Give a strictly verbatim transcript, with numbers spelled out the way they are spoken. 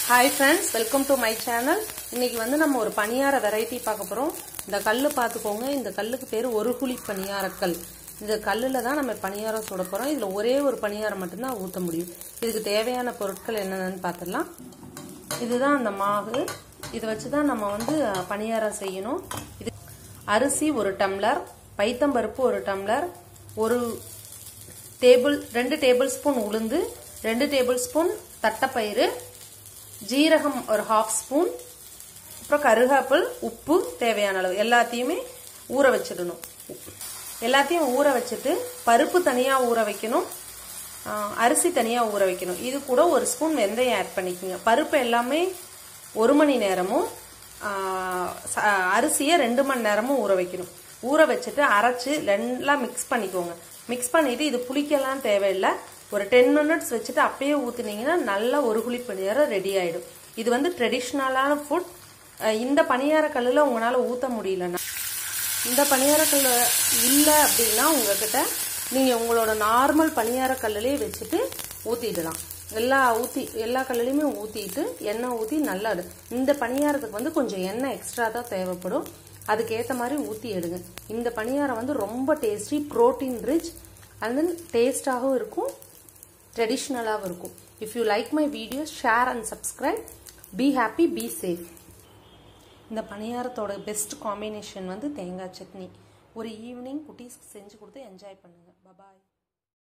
Hi friends, welcome to my channel. இன்னைக்கு வந்து நம்ம ஒரு பணியார வெரைட்டி பார்க்க போறோம். இந்த கல்லு பாத்துக்கோங்க. இந்த கல்லுக்கு பேரு orukulipaniyaram. இந்த கல்லுல தான் நம்ம பணியாரம் சுட போறோம். இதுல ஒரே ஒரு பணியாரம் மட்டும் தான் ஊத்த முடியும். இதுக்கு தேவையான பொருட்கள் என்னென்னன்னு பார்த்தறலாம். இதுதான் அந்த மாவு. இத வச்சு தான் நம்ம வந்து பணியாரம் செய்யணும். இது அரிசி ஒரு டம்ளர், பைத்தம்பருப்பு ஒரு டம்ளர், ஒரு டேபிள் ரெண்டு டேபிள் ஸ்பூன் உளுந்து, ரெண்டு டேபிள் ஸ்பூன் தட்டப்பயிறு, ஜீரகம் ஒரு ஹாஃப் ஸ்பூன், அப்புறம் கருவேப்பிலை, உப்பு தேவையான அளவு எல்லாத்தையுமே ஊற வச்சிடணும். எல்லாத்தையும் ஊற வச்சுட்டு பருப்பு தனியா ஊற வைக்கணும், அரிசி தனியா ஊற வைக்கணும். இது கூட ஒரு ஸ்பூன் வெந்தயம் ஆட் பண்ணிக்கோங்க. பருப்பு எல்லாமே ஒரு மணி நேரமும் அரிசியை ரெண்டு மணி நேரமும் ஊற வைக்கணும். ஊற வச்சுட்டு அரைச்சு ரெண்டெல்லாம் மிக்ஸ் பண்ணிக்கோங்க. மிக்ஸ் பண்ணிட்டு இது புளிக்கலாம் தேவையில்லை. ஒரு டென் மினிட்ஸ் வச்சுட்டு அப்படியே ஊத்துனீங்கன்னா நல்ல ஒரு குழி பணியாரம் ரெடி ஆயிடும். இது வந்து ட்ரெடிஷ்னலான ஃபுட். இந்த பணியார கல்லுல உங்களால ஊத்த முடியலன்னா, இந்த பணியார கல் இல்ல அப்படின்னா உங்ககிட்ட நீங்க உங்களோட நார்மல் பணியார கல்லுலயே வச்சுட்டு ஊத்திடலாம். எல்லா ஊத்தி எல்லா கல்லுலயுமே ஊத்திட்டு எண்ணெய் ஊத்தி நல்லா இந்த பணியாரத்துக்கு வந்து கொஞ்சம் எண்ணெய் எக்ஸ்ட்ரா தான் தேவைப்படும். அதுக்கேற்ற மாதிரி ஊத்தி எடுங்க. இந்த பணியாரம் வந்து ரொம்ப tasty, protein rich and then டேஸ்டாகவும் இருக்கும், ட்ரெடிஷ்னலாகவும் இருக்கும். If you like my videos, share and subscribe. Be happy, be safe. இந்த பணியாரத்தோட பெஸ்ட் காம்பினேஷன் வந்து தேங்காய் சட்னி. ஒரு ஈவினிங் குட்டீஸ்க்கு செஞ்சு கொடுத்து என்ஜாய் பண்ணுங்க. பாய்.